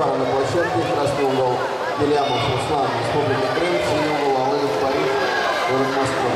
пара на площадке. Красный угол Белямов Руслан, Республика Крым. Синий угол Алынов Париж, город Москва.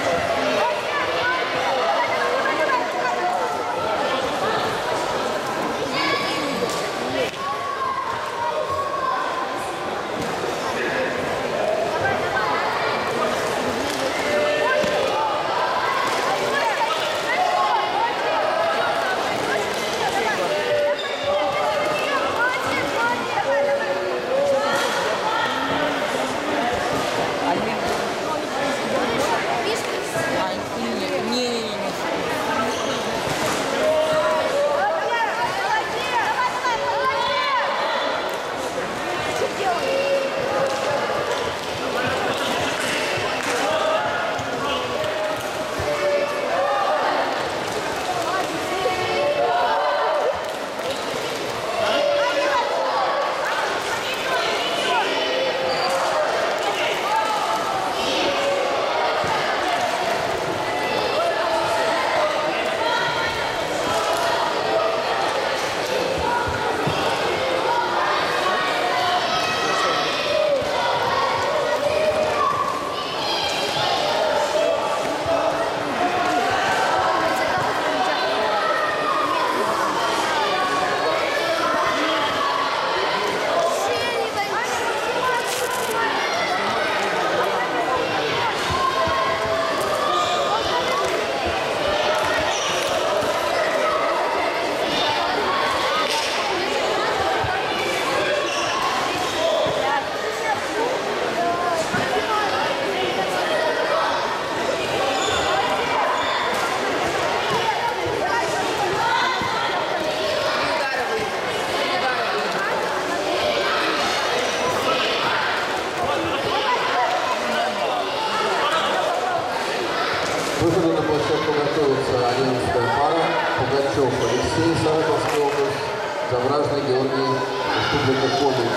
Выходу на площадку готовится 11-я пара. Пугачев Алексей, Саратовская область, Завражный Георгий, Республика Коми.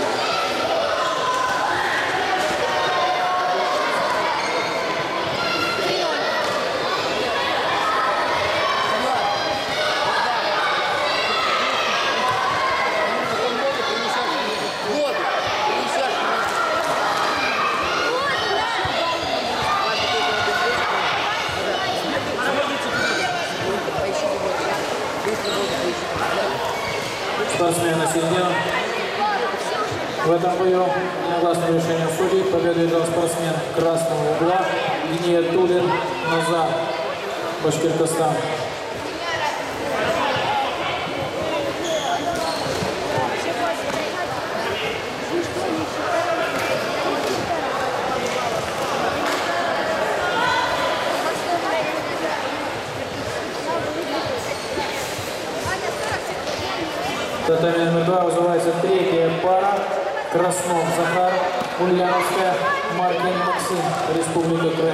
Спортсмены середина. В этом бою единогласное решение судей. Победу одержал спортсмен красного угла Гния Тулин Назар, Башкортостан. Татами номер 2 вызывается третья пара. Краснов Захар, Ульяновская, Маркин Максим, Республика Крым.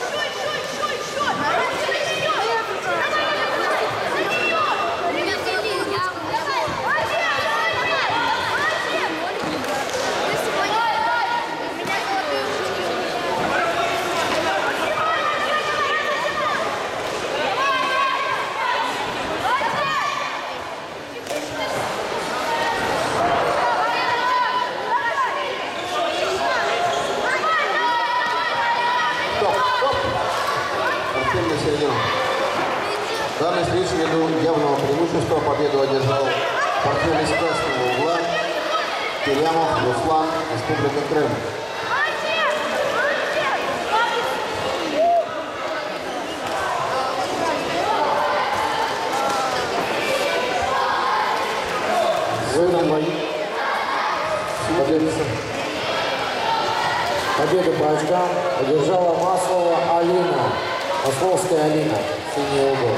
В данной встрече ввиду явного преимущества победу одержал партнер из красного угла Белямов Руслан, Республика Крым. В этом бою победу по очкам одержала Маслова Алина, Масловская Алина, синий угол.